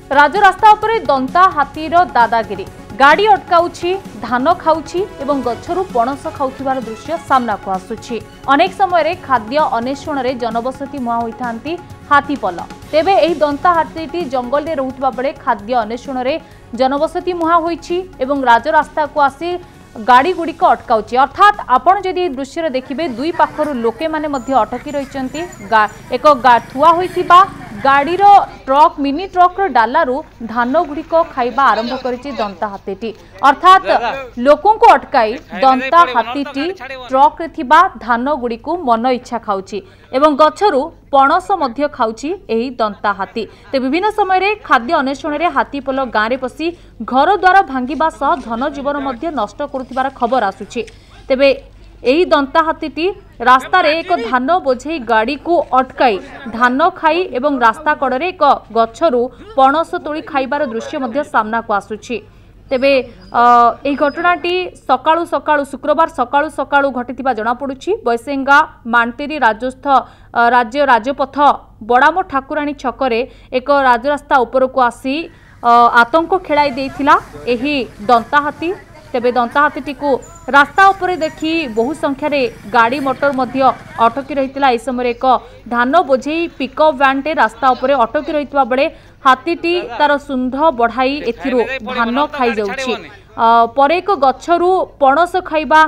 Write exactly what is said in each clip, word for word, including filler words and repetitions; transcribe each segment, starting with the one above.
राजरास्ता उपरे दंता हाथीर दादागिरी गाड़ी अटकाउछि धान खाउछि एवं गछरु पणस खाउथिबार दृश्य सामना को आसुछि। अनेक समय रे खाद्य अन्वेषण रे जनबसती मुहा होइथांती हाथीपल। तेबे एही दंता हाथीटी जंगल रे रहुतबा बेले खाद्य अन्वेषण रे जनबसती मुहा होइछि एवं राजरास्ता को आसी गाड़ी गुड़िक अटकाउछि। अर्थात आपण जदि दृश्य देखिबे दुई पाखरु लोके माने मध्य अटकी रहिचंती। एक थुआ होइथिबा गाड़ीर ट्रक मिनी ट्रक डालारू धान गुड़िक खाइबा आरंभ करिछि दंता हाथीटी। अर्थात लोकों को अटकाई दंता हाथीटी ट्रक रे थिबा धान गुड़िकु मन इच्छा खाउछि एवं गछरु पणस मध्य खाउछि एही दंता हाथी। ते विभिन्न समय रे खाद्य अन्वेषण रे हाथीपल गाँ रे पसी घर द्वार भांगिबा सह धन जीवन मध्य नष्ट करुथिबार खबर आसुछि। तेबे एही दंता हाथीटी रास्ता रे एक धान बोझे गाड़ी को अटकाई धान खाई एवं रास्ता कड़े एक गछरु पणस तोड़ी खाइबार दृश्य मध्य सामना को आसुछि। तेबे एही घटनाटी सकाळु सकाळु शुक्रवार सकाळु सकाळु घटिथिबा जणा पडुछि। बैसेंगा मानतेरी राजस्थ राज्य राजपथ बड़ामो ठाकुराणी छकरे एक राजरास्ता उपरको आसी आतंक खेलाई देइथिला एही दंता हाथी। तेबे दंता हाथीटी को रास्ता उपरे देखी बहु संख्यार गाड़ी मोटर मध्य अटकी रही। इस समय एक धान बोझे पिकअप वैनटे रास्ता उपरे अटकी रही बेले हाथीटी तार सुंध बढ़ाई एथिरो धान खाई जाउछि। पर एक गछरु पणस खाइबा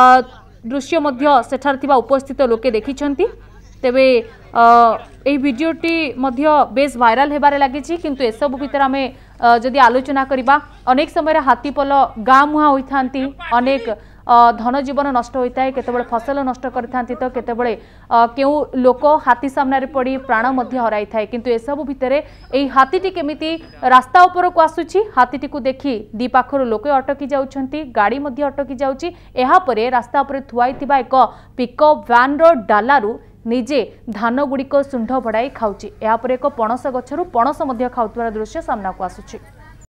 दृश्य मध्य सेठार थिबा उपस्थित लोके देखिछंती। तेबे एही भिडियोटी मध्य बेस भाइराल हेबारे लागिछि। किंतु एसबु भितर आमे जदि आलोचना करिबा अनेक समय हाथीपल गाँ मुहा होइथांती अनेक धन जीवन नष्ट होता है केतेबेले फसल नष्ट करथांती तो केतेबेले केउ लोक हाथी सामने पड़ी प्राण मध्य हराई थाए। किंतु एसबु भितर एही हाथीटी केमिति रास्ता ऊपर को आसुछि हाथीटी को देखी दी पाखर लोक अटकी जाउछंती गाड़ी मध्य अटकी जाउछि। एहा परे रास्ता ऊपर थुआइथिबा एक पिकअप वैन रो डालारू निजे धान गुड़िक सुंढ बढ़ाई खाऊछि। एहा परे एक पणस गछरु पणस मध्य खाउथिबार दृश्य सामना को आसुछि।